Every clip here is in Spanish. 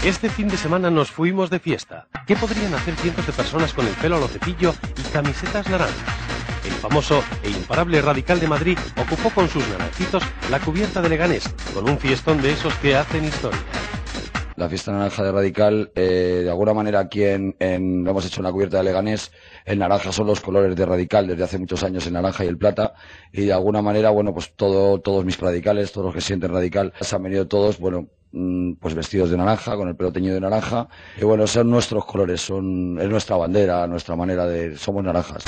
Este fin de semana nos fuimos de fiesta. ¿Qué podrían hacer cientos de personas con el pelo a lo cepillo y camisetas naranjas? El famoso e imparable Radical de Madrid ocupó con sus naranjitos la cubierta de Leganés, con un fiestón de esos que hacen historia. La fiesta naranja de Radical, de alguna manera aquí lo hemos hecho en la cubierta de Leganés. El naranja son los colores de Radical desde hace muchos años, el naranja y el plata, y de alguna manera, bueno, pues todos mis radicales, todos los que sienten Radical, se han venido todos, bueno, pues vestidos de naranja, con el pelo teñido de naranja, y bueno, son nuestros colores, es nuestra bandera, nuestra manera somos naranjas.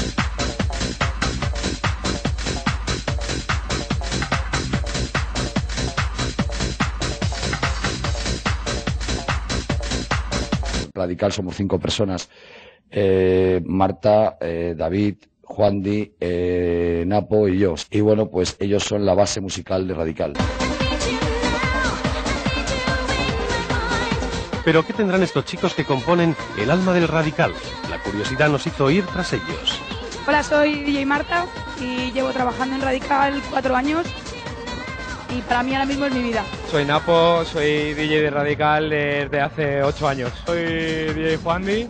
Radical somos 5 personas, Marta, David, Juandi, Napo y yo. Y bueno, pues ellos son la base musical de Radical. ¿Pero qué tendrán estos chicos que componen el alma del Radical? La curiosidad nos hizo ir tras ellos. Hola, soy DJ Marta y llevo trabajando en Radical 4 años. Y para mí ahora mismo es mi vida. Soy Napo, soy DJ de Radical desde hace 8 años. Soy DJ Juandi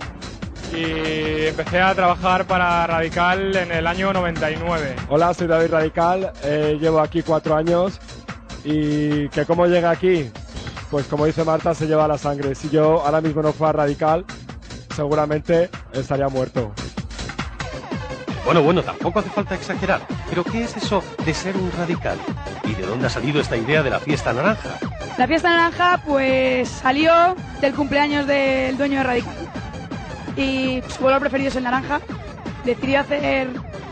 y empecé a trabajar para Radical en el año 99. Hola, soy David Radical, llevo aquí 4 años y que cómo llega aquí, pues como dice Marta, se lleva la sangre. Si yo ahora mismo no fuera Radical, seguramente estaría muerto. Bueno, tampoco hace falta exagerar. ¿Pero qué es eso de ser un radical? ¿Y de dónde ha salido esta idea de la fiesta naranja? La fiesta naranja pues salió del cumpleaños del dueño de Radical. Y su color preferido es el naranja. Decidí hacer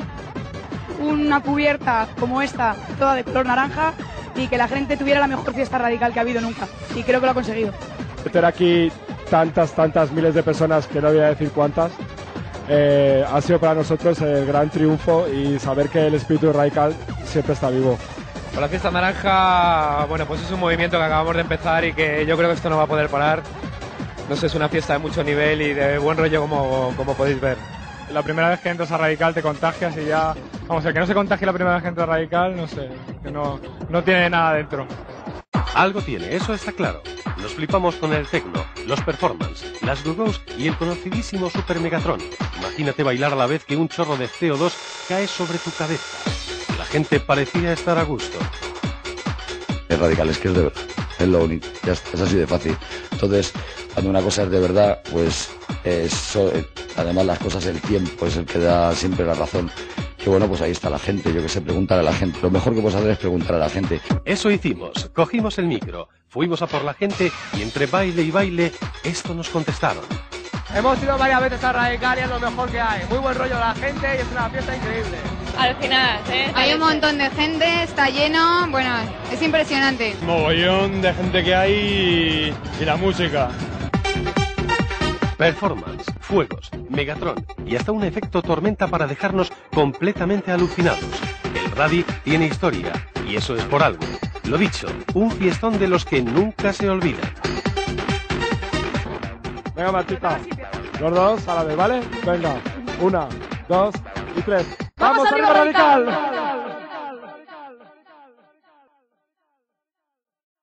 una cubierta como esta, toda de color naranja, y que la gente tuviera la mejor fiesta radical que ha habido nunca. Y creo que lo ha conseguido. Meter aquí tantas miles de personas, que no voy a decir cuántas, ha sido para nosotros el gran triunfo y saber que el espíritu radical siempre está vivo. La fiesta naranja, bueno, pues es un movimiento que acabamos de empezar y que yo creo que esto no va a poder parar. No sé, es una fiesta de mucho nivel y de buen rollo como podéis ver. La primera vez que entras a Radical te contagias y ya... Vamos, el que no se contagie la primera vez que entra a Radical, no sé, que no tiene nada dentro. Algo tiene, eso está claro. Nos flipamos con el techno, los performance, las go-go's y el conocidísimo Super Megatron. Imagínate bailar a la vez que un chorro de CO2 cae sobre tu cabeza. La gente parecía estar a gusto. Es Radical, es que es de verdad, es lo único, ya está, es así de fácil. Entonces, cuando una cosa es de verdad, pues además las cosas, el tiempo es el que da siempre la razón. Que bueno, pues ahí está la gente, yo que sé, preguntar a la gente. Lo mejor que puedes hacer es preguntar a la gente. Eso hicimos, cogimos el micro, fuimos a por la gente y entre baile y baile, esto nos contestaron. Hemos ido varias veces a Radical y es lo mejor que hay. Muy buen rollo de la gente y es una fiesta increíble. Alucinante, ¿eh? Hay un montón de gente, está lleno, bueno, es impresionante. Mogollón de gente que hay y la música. Performance, fuegos, Megatron y hasta un efecto tormenta para dejarnos completamente alucinados. El Radi tiene historia y eso es por algo. Lo dicho, un fiestón de los que nunca se olvidan. Venga, Martita, los dos a la vez, ¿vale? Venga, 1, 2 y 3. ¡Vamos arriba, Radical!